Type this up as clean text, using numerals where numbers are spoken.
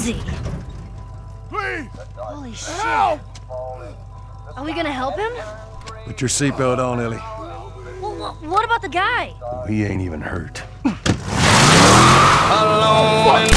he? Please! Holy shit. Help! Are we gonna help him? Put your seatbelt on, Ellie. What about the guy? He ain't even hurt. Alone